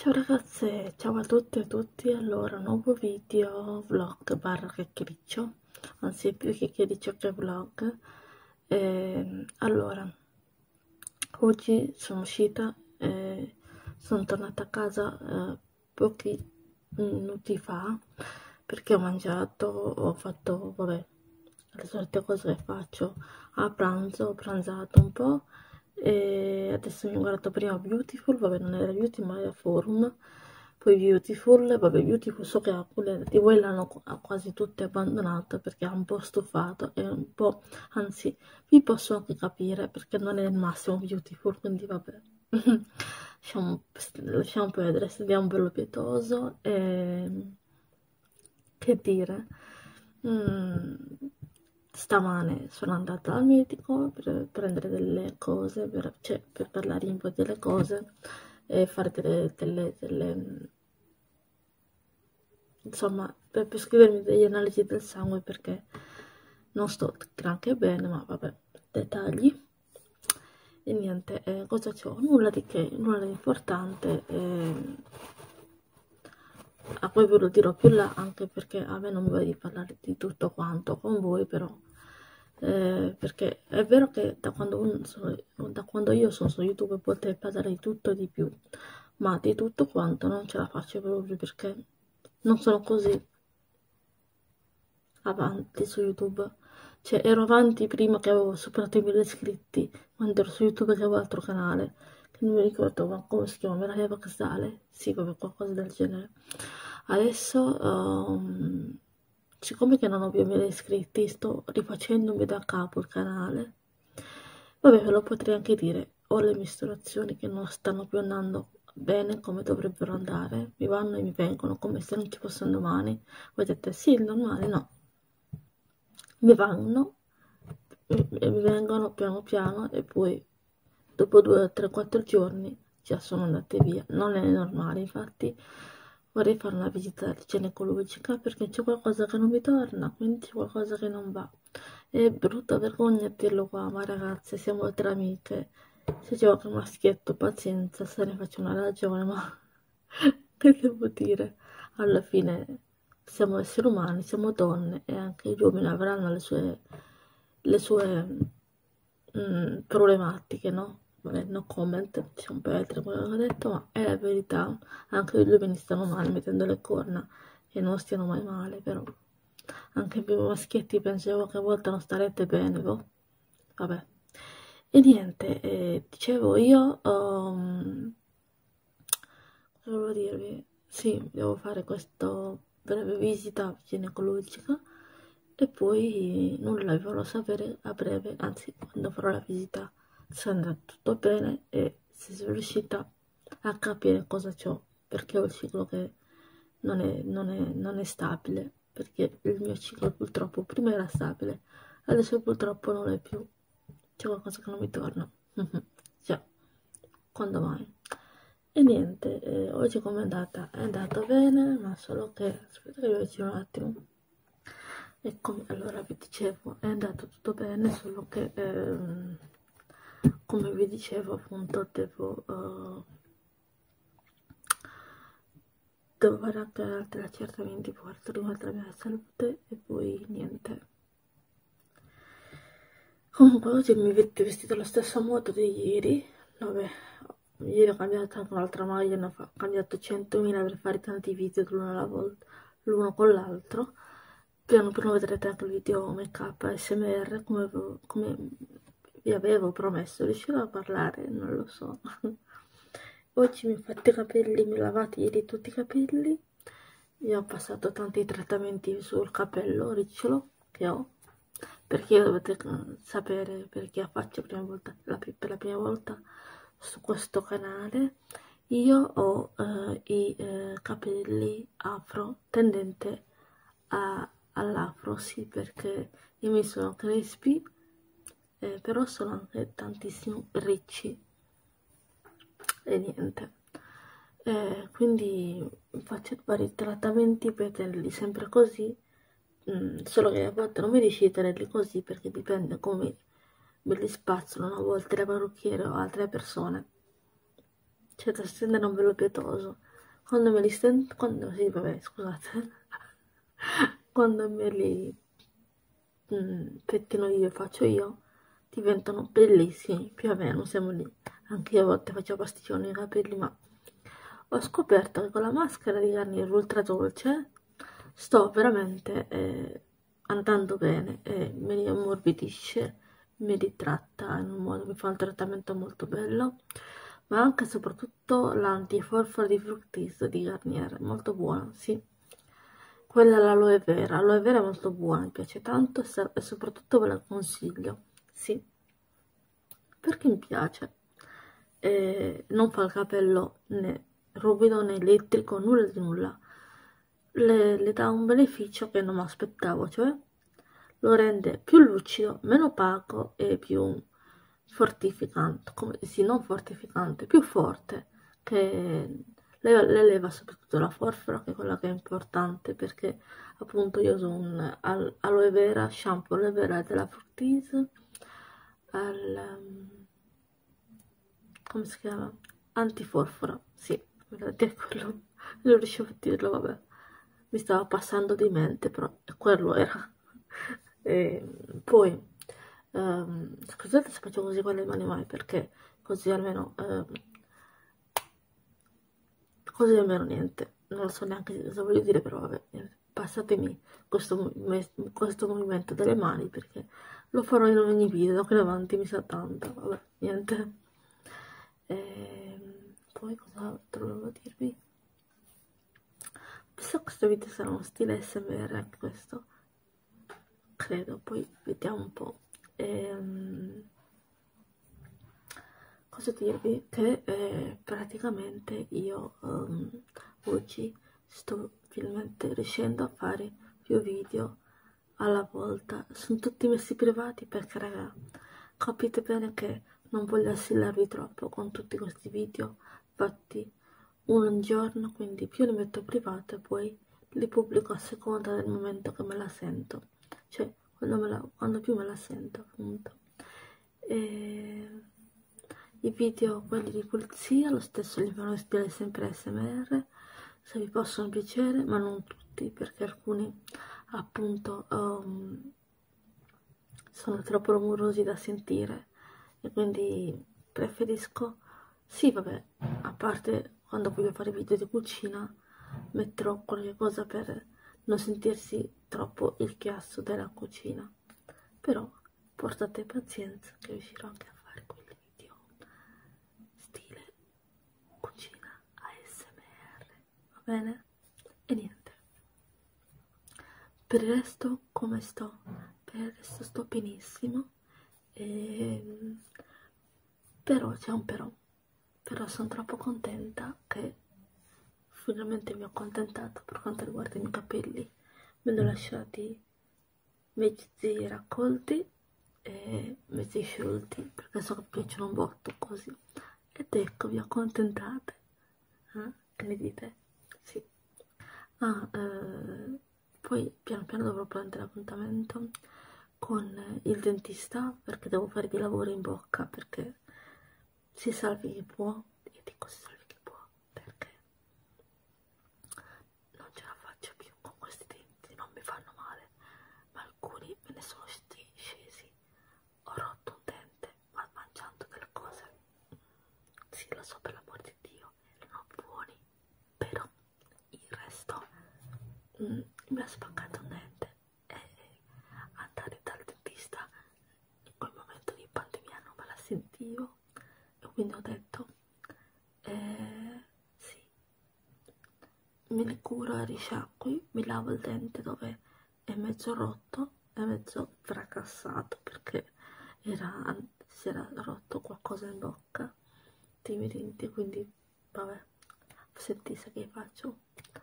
Ciao ragazze, ciao a tutte e a tutti. Allora, nuovo video vlog barra chiacchiericcio, anzi è più chiacchiericcio che vlog. Allora, oggi sono uscita e sono tornata a casa pochi minuti fa perché ho mangiato, ho fatto, vabbè, le solite cose che faccio a pranzo, ho pranzato un po'. E adesso mi ho guardato prima Beautiful, vabbè non era Beauty ma era Forum, poi Beautiful, vabbè Beautiful so che alcune di voi l'hanno quasi tutte abbandonata perché ha un po' stufato e un po', anzi vi posso anche capire perché non è il massimo Beautiful, quindi vabbè. lasciamo perdere, studiamo bello pietoso e che dire. Mm, Stamane sono andata al medico per prendere delle cose, cioè per parlare un po' delle cose e fare insomma, per scrivermi delle analisi del sangue perché non sto granché bene, ma vabbè, dettagli. E niente, cosa c'ho? Nulla di che, nulla di importante. A poi ve lo dirò più là, anche perché a me non mi va di parlare di tutto quanto con voi, però perché è vero che da quando io sono su YouTube potrei parlare di tutto e di più, ma di tutto quanto non ce la faccio proprio perché non sono così avanti su YouTube. Cioè, ero avanti prima che avevo superato i 1000 iscritti, quando ero su YouTube che avevo altro canale, che non mi ricordo ma come si chiama, Melania Baxale? Sì, come qualcosa del genere. Adesso, siccome che non ho più 1000 iscritti, sto rifacendomi da capo il canale. Vabbè, ve lo potrei anche dire, ho le misurazioni che non stanno più andando bene come dovrebbero andare, mi vanno e mi vengono come se non ci fosse un domani. Voi dite sì, il normale, no, mi vanno e mi vengono piano piano e poi dopo 2, 3, 4 giorni già sono andate via. Non è normale, infatti vorrei fare una visita ginecologica perché c'è qualcosa che non mi torna, quindi c'è qualcosa che non va. È brutta vergogna dirlo qua, ma ragazze, siamo tre amiche. Se c'è qualche maschietto, pazienza, se ne faccio una ragione, ma che devo dire? Alla fine siamo esseri umani, siamo donne e anche gli uomini avranno le sue problematiche, no? Vabbè, no comment, c'è un po' altro quello che ho detto, ma è la verità. Anche gli uomini stanno male mettendo le corna e non stiano mai male, però. Anche per i maschietti pensavo che a volte non starete bene, boh. Vabbè. E niente, dicevo io, cosa volevo dirvi? Sì, devo fare questa breve visita ginecologica e poi nulla, vi farò sapere a breve, anzi quando farò la visita, se andrà tutto bene e se sono riuscita a capire cosa c'ho, perché ho il ciclo che non è stabile, perché il mio ciclo purtroppo prima era stabile, adesso purtroppo non è più, c'è qualcosa che non mi torna. Già, quando mai? E niente, oggi com'è andata? È andata bene, ma solo che, aspetta che vi avvicino un attimo. E come, allora vi dicevo, è andato tutto bene, solo che, come vi dicevo, appunto, devo fare anche altri accertamenti per quanto riguarda la mia salute e poi niente. Comunque oggi mi vedo vestito allo stesso modo di ieri, vabbè, ieri ho cambiato anche un'altra maglia, ne ho cambiato 100.000 per fare tanti video l'uno alla volta, l'uno con l'altro. Piano piano vedrete anche il video make up ASMR come vi avevo promesso, riuscirò a parlare, non lo so. Oggi mi ho fatto i capelli, mi ho lavato ieri tutti i capelli, mi ho passato tanti trattamenti sul capello ricciolo che ho, perché dovete sapere perché faccio per la prima volta su questo canale. Io ho i capelli afro tendente all'afro, sì, perché io mi sono crespi, però sono anche tantissimo ricci e niente. Quindi faccio vari trattamenti per tenerli sempre così, solo che a volte non mi riesce di tenerli così perché dipende come me li spazzolano a volte le parrucchiere o altre persone. C'è da stendere un velo pietoso. quando me li stendo, quando, sì, vabbè, scusate, quando me li pettino io e faccio io, diventano bellissimi, più o meno, siamo lì. Anche io a volte faccio pasticcini nei capelli, ma ho scoperto che con la maschera di Garnier ultra dolce sto veramente andando bene e me li ammorbidisce, me li tratta in un modo, mi fa un trattamento molto bello, ma anche e soprattutto l'antiforfora di Fructis di Garnier, molto buona, sì. Quella è l'aloe vera è molto buona, mi piace tanto e soprattutto ve la consiglio, sì, perché mi piace. Non fa il capello né ruvido né elettrico, nulla di nulla. Le dà un beneficio che non mi aspettavo, cioè lo rende più lucido, meno opaco e più fortificante, come, sì, non fortificante, più forte, che le leva soprattutto la forfora, che è quella che è importante, perché appunto io uso un aloe vera, shampoo aloe vera della Fructis, come si chiama? Antiforfora, sì, infatti è quello, non riuscivo a dirlo, vabbè, mi stava passando di mente, però quello era. E poi, scusate se faccio così con le mani mai, perché così almeno, niente, non lo so neanche cosa voglio dire, però vabbè, niente. Passatemi questo movimento delle mani, perché lo farò in ogni video, da qui in avanti mi sa tanto, vabbè, niente. Poi cos'altro volevo dirvi? Penso che questo video sarà uno stile SMR anche questo, credo, poi vediamo un po'. Cosa dirvi? Che praticamente io oggi sto finalmente riuscendo a fare più video alla volta. Sono tutti messi privati perché, raga, capite bene che non voglio assillarvi troppo con tutti questi video fatti un giorno, quindi più li metto privati e poi li pubblico a seconda del momento che me la sento, cioè quando più me la sento, appunto. E i video, quelli di pulizia, lo stesso li farò in stile sempre SMR, se vi possono piacere, ma non tutti, perché alcuni appunto sono troppo rumorosi da sentire e quindi preferisco, sì vabbè, a parte quando voglio fare video di cucina metterò qualche cosa per non sentirsi troppo il chiasso della cucina, però portate pazienza che riuscirò anche a fare quei video stile cucina ASMR, va bene? E niente, per il resto come sto? Per il resto sto benissimo, e... però c'è un però sono troppo contenta che finalmente mi ho accontentato per quanto riguarda i miei capelli, me li ho lasciati mezzi raccolti e mezzi sciolti perché so che piacciono un botto così, ed ecco vi accontentate, che ne dite? Sì. Poi piano piano dovrò prendere appuntamento con il dentista perché devo fare dei lavori in bocca, perché si salvi chi può, io dico si salvi chi può, perché non ce la faccio più con questi denti, non mi fanno male, ma alcuni me ne sono scesi, ho rotto un dente ma mangiando delle cose, sì lo so per l'amor di Dio, erano buoni, però il resto mi ha spaccato un dente e andare dal dentista in quel momento di pandemia non me la sentivo e quindi ho detto sì, me li curo a risciacqui, mi lavo il dente dove è mezzo rotto e mezzo fracassato perché si era rotto qualcosa in bocca dei miei denti, quindi vabbè, sentite che faccio.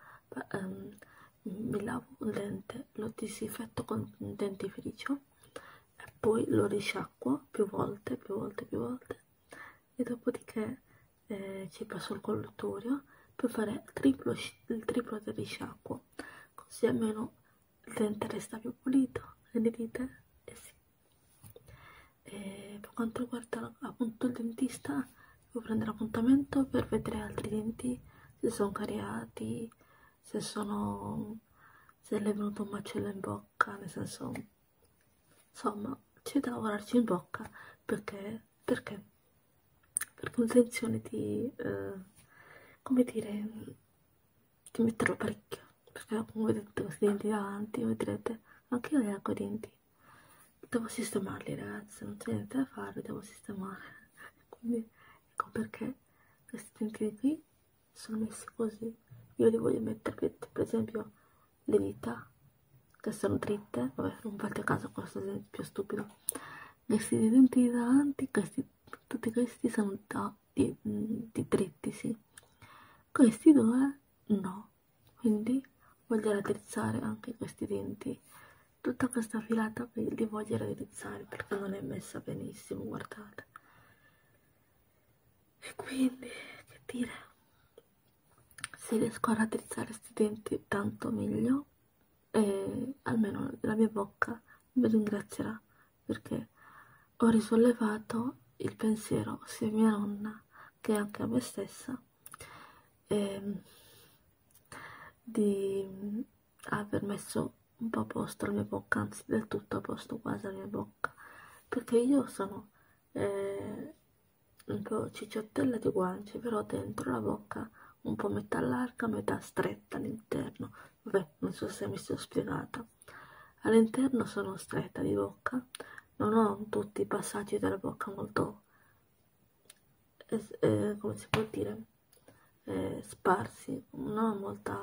Mi lavo un dente, lo disinfetto con un dentifricio e poi lo risciacquo più volte, e dopodiché ci passo il colluttorio per fare il triplo del risciacquo, così almeno il dente resta più pulito, che ne dite? Eh sì. E per quanto riguarda appunto il dentista, devo prendere appuntamento per vedere altri denti se sono cariati, se sono, se le è venuto un macello in bocca, nel senso, insomma, c'è da lavorarci in bocca perché ho intenzione di, come dire, di metterlo parecchio, perché come vedete questi denti davanti, voi direte, anche io ho i denti, devo sistemarli ragazzi, non c'è niente da fare, devo sistemare, quindi ecco perché questi denti qui sono messi così, io li voglio mettere per esempio le dita che sono dritte, vabbè non fate caso a questo esempio più stupido, questi denti davanti, tutti questi sono di dritti, sì, questi due no, quindi voglio raddrizzare anche questi denti, tutta questa filata qui li voglio raddrizzare perché non è messa benissimo, guardate, e quindi che dire, se riesco a raddrizzare questi denti tanto meglio e almeno la mia bocca mi ringrazierà perché ho risollevato il pensiero sia a mia nonna che anche a me stessa ehm, di aver messo un po' a posto la mia bocca, anzi del tutto a posto quasi la mia bocca, perché io sono un po' cicciottella di guance, però dentro la bocca un po' metà larga, metà stretta all'interno. Vabbè, non so se mi sono spiegata. All'interno sono stretta di bocca, non ho tutti i passaggi della bocca molto, come si può dire, sparsi, non ho molta,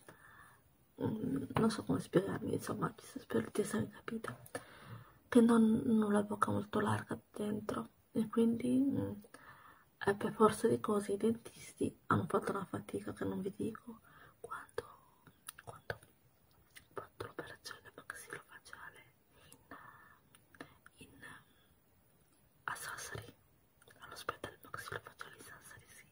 non so come spiegarmi, insomma, spero di essere capita, che non ho la bocca molto larga dentro e quindi per forza di cose i dentisti hanno fatto una fatica che non vi dico quando, quando ho fatto l'operazione maxilofaciale in, a Sassari, all'ospedale maxilofaciale di Sassari, sì.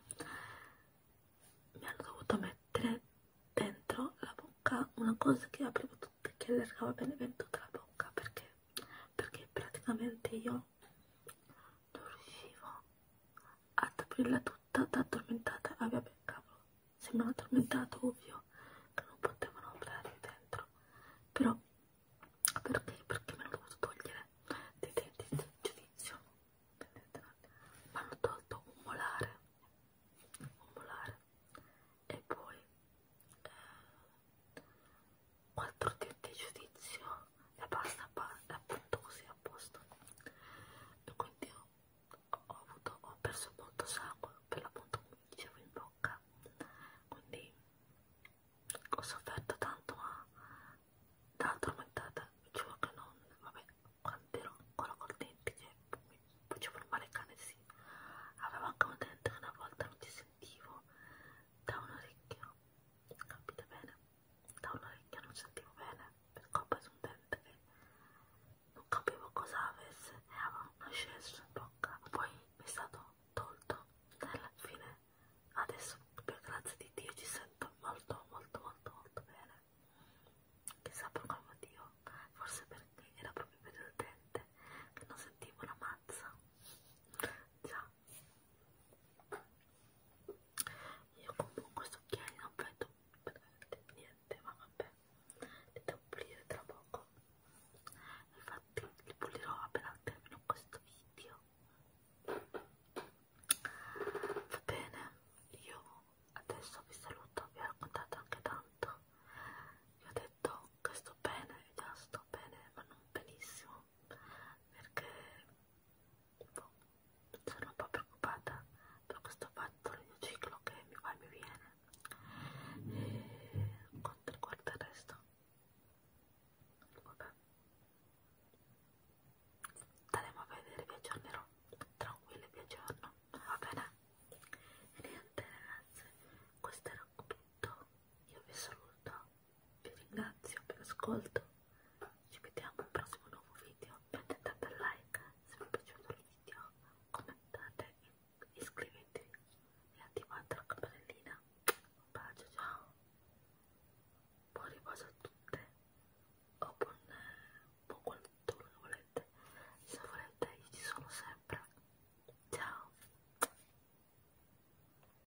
Mi hanno dovuto mettere dentro la bocca una cosa che apriva tutta, che allargava bene tutta la bocca, perché praticamente io non riuscivo ad aprirla tutta da addormentata. Ah, vabbè, cavolo, se mi hanno addormentato, ovvio che non potevano operare dentro, però perché me l'ho dovuto togliere dei denti di giudizio, mi hanno tolto un molare e poi 4